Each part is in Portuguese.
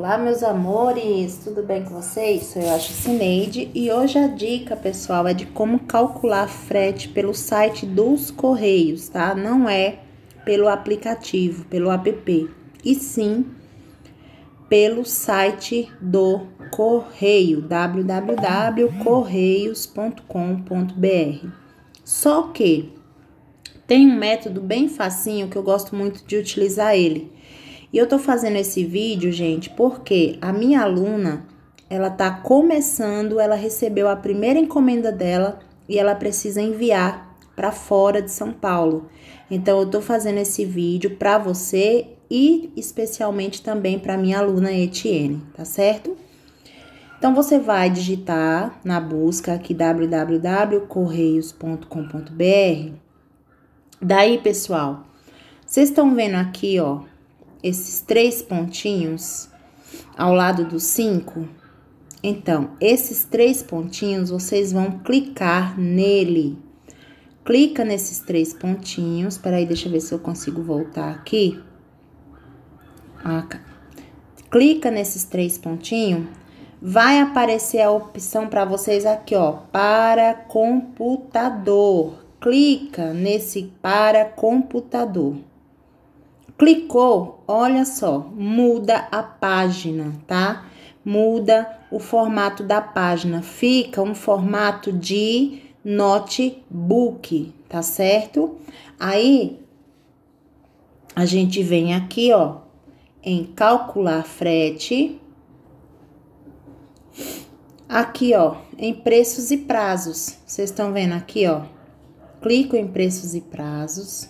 Olá, meus amores, tudo bem com vocês? Sou eu, Cineide, e hoje a dica, pessoal, é de como calcular frete pelo site dos Correios, tá? Não é pelo aplicativo, pelo app, e sim pelo site do Correio, www.correios.com.br. Só que tem um método bem facinho que eu gosto muito de utilizar ele. E eu tô fazendo esse vídeo, gente, porque a minha aluna, ela tá começando, ela recebeu a primeira encomenda dela e ela precisa enviar para fora de São Paulo. Então, eu tô fazendo esse vídeo para você e especialmente também para minha aluna Etienne, tá certo? Então, você vai digitar na busca aqui www.correios.com.br. Daí, pessoal, vocês estão vendo aqui, ó, esses 3 pontinhos ao lado do 5? Então, esses 3 pontinhos, vocês vão clicar nele. Clica nesses 3 pontinhos. Peraí, deixa eu ver se eu consigo voltar aqui. Clica nesses 3 pontinhos. Vai aparecer a opção para vocês aqui, ó, para computador. Clica nesse para computador. Clicou, olha só, muda a página, tá? Muda o formato da página, fica um formato de notebook, tá certo? Aí, a gente vem aqui, ó, em calcular frete. Aqui, ó, em preços e prazos. Vocês estão vendo aqui, ó? Clico em preços e prazos.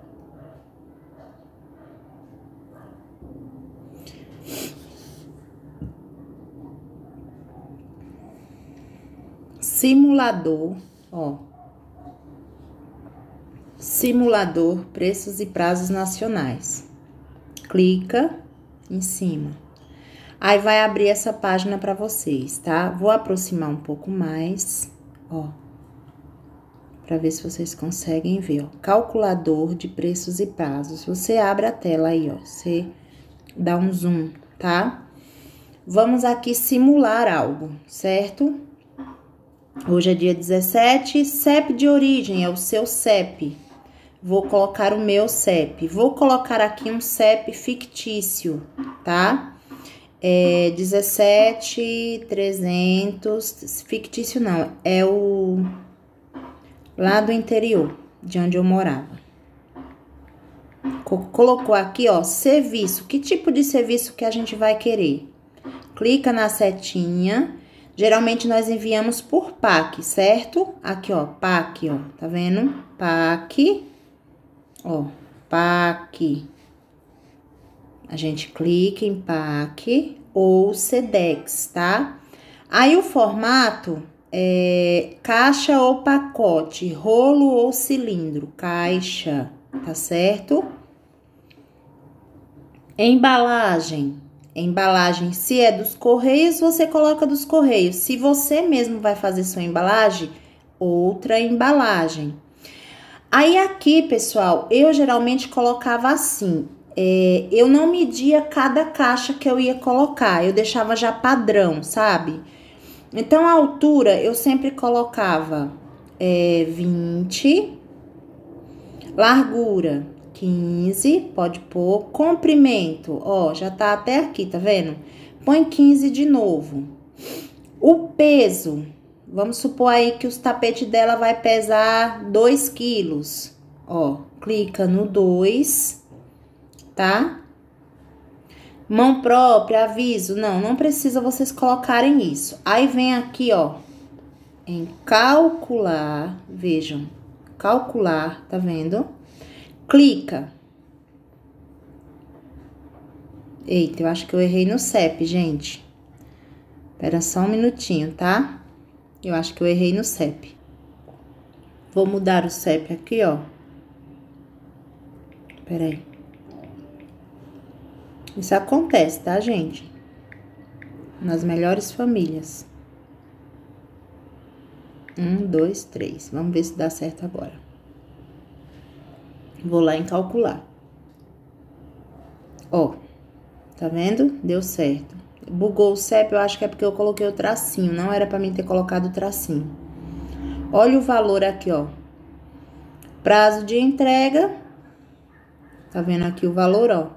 Simulador, ó. Simulador, preços e prazos nacionais. Clica em cima. Aí vai abrir essa página para vocês, tá? Vou aproximar um pouco mais, ó. Para ver se vocês conseguem ver, ó. Calculador de preços e prazos. Você abre a tela aí, ó. Você dá um zoom, tá? Vamos aqui simular algo, certo? Hoje é dia 17, CEP de origem, é o seu CEP. Vou colocar o meu CEP. Vou colocar aqui um CEP fictício, tá? 17.300, fictício não, é o lá do interior, de onde eu morava. Colocou aqui, ó, serviço. Que tipo de serviço que a gente vai querer? Clica na setinha. Geralmente, nós enviamos por PAC, certo? Aqui, ó, PAC, ó, tá vendo? PAC, ó, PAC. A gente clica em PAC ou SEDEX, tá? Aí, o formato é caixa ou pacote, rolo ou cilindro, caixa, tá certo? Embalagem. Embalagem, se é dos Correios, você coloca dos Correios. Se você mesmo vai fazer sua embalagem, outra embalagem. Aí aqui, pessoal, eu geralmente colocava assim. Eu não media cada caixa que eu ia colocar. Eu deixava já padrão, sabe? Então, a altura, eu sempre colocava 20. Largura, 15, pode pôr. Comprimento, ó, já tá até aqui, tá vendo? Põe 15 de novo. O peso, vamos supor aí que os tapetes dela vai pesar 2 quilos. Ó, clica no 2, tá? Mão própria, aviso, não precisa vocês colocarem isso. Aí vem aqui, ó, em calcular, vejam, calcular, tá vendo? Clica. Eita, eu acho que eu errei no CEP, gente. Espera só um minutinho, tá? Eu acho que eu errei no CEP. Vou mudar o CEP aqui, ó. Espera aí. Isso acontece, tá, gente? Nas melhores famílias. 1, 2, 3. Vamos ver se dá certo agora. Vou lá em calcular. Ó, Tá vendo? Deu certo. Bugou o CEP, eu acho que é porque eu coloquei o tracinho. Não era pra mim ter colocado o tracinho. Olha o valor aqui, ó. Prazo de entrega. Tá vendo aqui o valor, ó.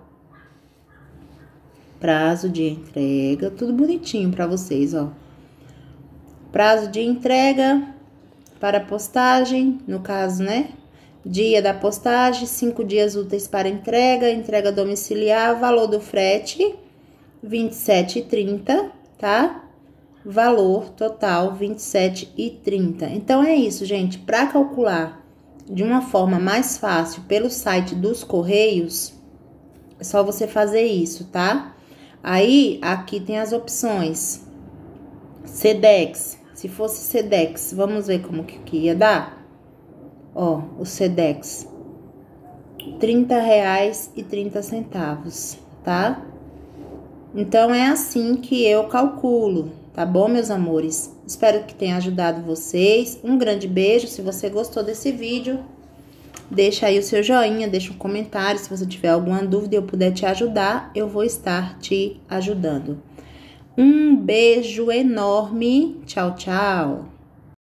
Prazo de entrega. Tudo bonitinho pra vocês, ó. Prazo de entrega para postagem. No caso, né? Dia da postagem. 5 dias úteis para entrega. Entrega domiciliar. Valor do frete. R$27,30, tá? Valor total R$27,30. Então é isso, gente. Para calcular de uma forma mais fácil pelo site dos Correios, é só você fazer isso, tá? Aí aqui tem as opções. Sedex. Se fosse Sedex, vamos ver como que ia dar? Ó, o Sedex. R$30,30, tá? Então, é assim que eu calculo, tá bom, meus amores? Espero que tenha ajudado vocês. Um grande beijo. Se você gostou desse vídeo, deixa aí o seu joinha, deixa um comentário. Se você tiver alguma dúvida e eu puder te ajudar, eu vou estar te ajudando. Um beijo enorme. Tchau, tchau.